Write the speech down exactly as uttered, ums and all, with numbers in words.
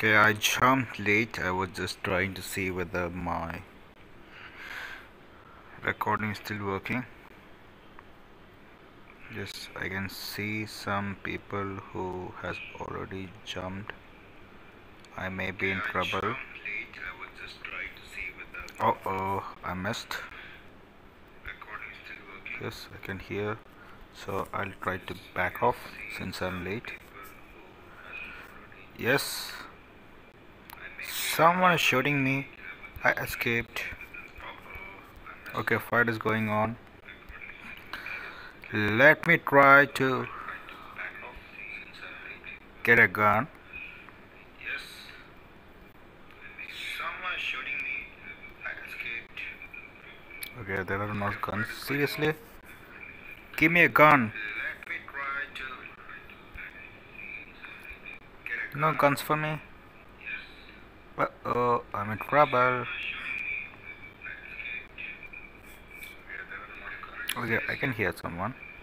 Okay, I jumped late. I was just trying to see whether my recording is still working. Yes, I can see some people who has already jumped. I may be in trouble. Oh oh, I missed. Yes, I can hear. So I'll try to back off since I'm late. Yes, someone is shooting me. I escaped. Okay, fight is going on. Let me try to get a gun. Okay, there are no guns. Seriously? Give me a gun. No guns for me. Uh oh, I'm in trouble. Okay, I can hear someone.